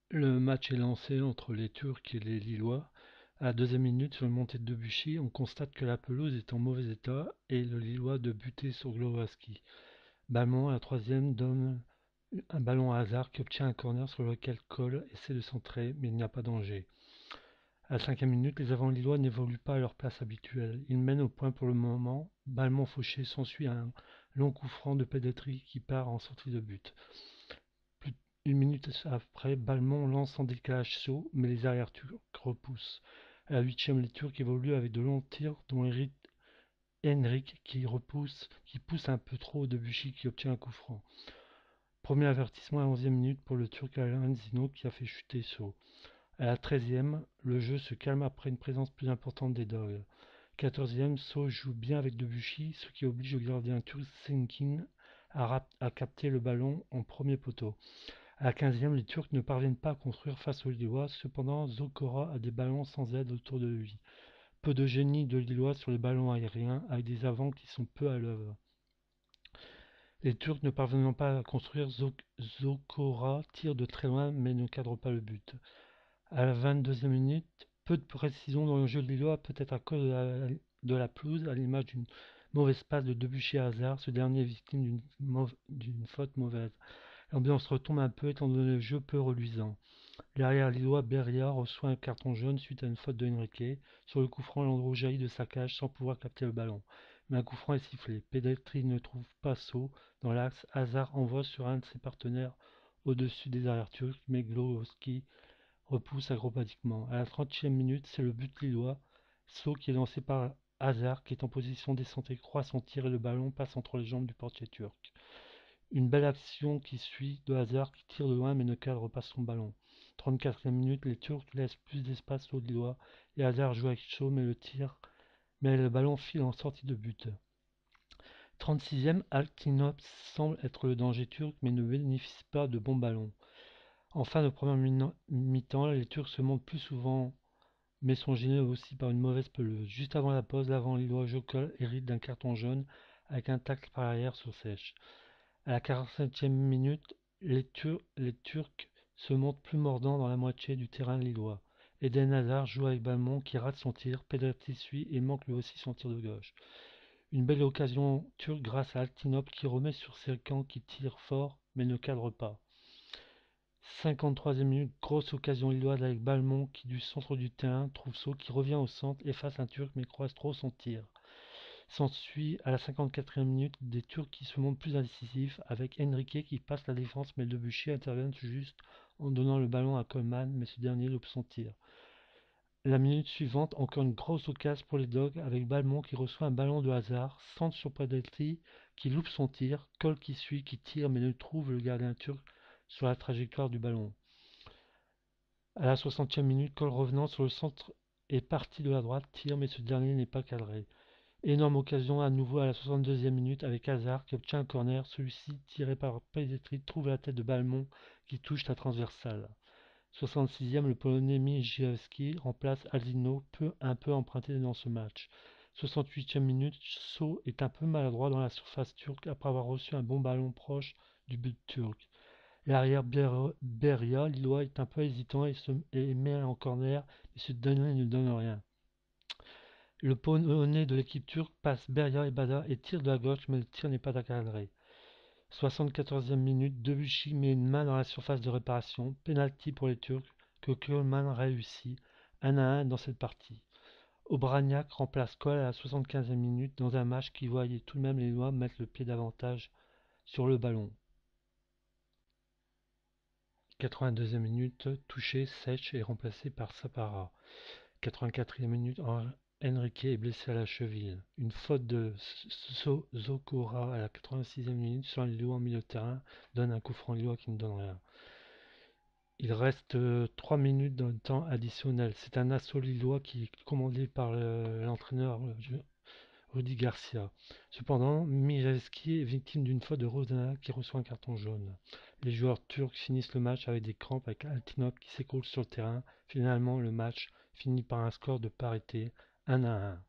Le match est lancé entre les Turcs et les Lillois. À la deuxième minute, sur une montée de Debuchy, on constate que la pelouse est en mauvais état et le Lillois de buter sur Glowacki. Balmont, à la troisième, donne un ballon à Hazard qui obtient un corner sur lequel Cole essaie de centrer, mais il n'y a pas danger. À la cinquième minute, les avants lillois n'évoluent pas à leur place habituelle. Ils mènent au point pour le moment. Balmont fauché s'ensuit un long coup franc de Pedetri qui part en sortie de but. Plus d'une minute après, Balmont lance en décalage saut, mais les arrières turcs repoussent. À la huitième, les Turcs évoluent avec de longs tirs, dont Henrik qui pousse un peu trop Debuchy qui obtient un coup franc. Premier avertissement à la 11e minute pour le Turc Alain Zino qui a fait chuter Sceaux. À la 13e, le jeu se calme après une présence plus importante des Dogs. 14e, Sceaux joue bien avec Debuchy, ce qui oblige le gardien turc Senkin à capter le ballon en premier poteau. À la 15e, les Turcs ne parviennent pas à construire face aux Lillois, cependant Zokora a des ballons sans aide autour de lui. Peu de génie de Lillois sur les ballons aériens, avec des avants qui sont peu à l'œuvre. Les Turcs ne parvenant pas à construire, Zokora tire de très loin mais ne cadre pas le but. À la 22e minute, peu de précision dans le jeu de Lillois, peut-être à cause de la pelouse, à l'image d'une mauvaise passe de Debuchy à Hazard, ce dernier est victime d'une faute mauvaise. L'ambiance retombe un peu étant donné le jeu peu reluisant. L'arrière lillois Beria reçoit un carton jaune suite à une faute de Henrique. Sur le coup franc, Landreau jaillit de sa cage sans pouvoir capter le ballon. Mais un coup franc est sifflé. Pedetri ne trouve pas Sceaux dans l'axe. Hazard envoie sur un de ses partenaires au-dessus des arrières turcs, mais Glowowski repousse acrobatiquement. À la 30e minute, c'est le but lillois. Sceaux qui est lancé par Hazard, qui est en position descente et croit son tir et le ballon passe entre les jambes du portier turc. Une belle action qui suit de Hazard qui tire de loin mais ne cadre pas son ballon. 34e minute, les Turcs laissent plus d'espace aux Lillois et Hazard joue avec chaud mais le ballon file en sortie de but. 36e, Altinops semble être le danger turc mais ne bénéficie pas de bons ballons. En fin de première mi-temps, les Turcs se montrent plus souvent mais sont gênés aussi par une mauvaise pelouse. Juste avant la pause, l'avant lillois Jokol hérite d'un carton jaune avec un tacle par arrière sur sèche. À la 47e minute, les Turcs se montrent plus mordants dans la moitié du terrain lillois. Eden Hazard joue avec Balmont qui rate son tir, Pedretti suit et manque lui aussi son tir de gauche. Une belle occasion turque grâce à Altinop qui remet sur Serkan qui tire fort mais ne cadre pas. 53e minute, grosse occasion lilloise avec Balmont qui du centre du terrain trouve Sceaux qui revient au centre, efface un Turc mais croise trop son tir. S'ensuit à la 54e minute des Turcs qui se montrent plus incisifs avec Henrique qui passe la défense mais Debuchy intervient juste en donnant le ballon à Coleman mais ce dernier loupe son tir. La minute suivante, encore une grosse occasion pour les Dogs avec Balmont qui reçoit un ballon de hasard, centre sur Pedretti qui loupe son tir, Cole qui suit, qui tire mais ne trouve le gardien turc sur la trajectoire du ballon. À la 60e minute, Cole revenant sur le centre est parti de la droite, tire mais ce dernier n'est pas cadré. Énorme occasion à nouveau à la 62e minute avec Hazard qui obtient un corner. Celui-ci, tiré par Pedetri, trouve la tête de Balmont qui touche la transversale. 66e, le Polonais Mijewski remplace Alzino, un peu emprunté dans ce match. 68e minute, Sceaux est un peu maladroit dans la surface turque après avoir reçu un bon ballon proche du but turc. L'arrière Beria, lillois, est un peu hésitant et met en corner, mais ce dernier ne donne rien. Le Polonais de l'équipe turque passe Beria et Bada et tire de la gauche, mais le tir n'est pas cadré. 74e minute, Debuchy met une main dans la surface de réparation. Penalty pour les Turcs que Coleman réussit 1-1 dans cette partie. Obraniak remplace Cole à la 75e minute dans un match qui voyait tout de même les Lois mettre le pied davantage sur le ballon. 82e minute, touché, Sech est remplacé par Sapara. 84e minute, Henrique est blessé à la cheville. Une faute de Zokora à la 86e minute sur un Lillois en milieu de terrain donne un coup franc Lillois qui ne donne rien. Il reste 3 minutes dans le temps additionnel. C'est un assaut lillois qui est commandé par l'entraîneur Rudy Garcia. Cependant, Mijewski est victime d'une faute de Rodin qui reçoit un carton jaune. Les joueurs turcs finissent le match avec des crampes avec Altinop qui s'écroule sur le terrain. Finalement, le match finit par un score de parité 1-1.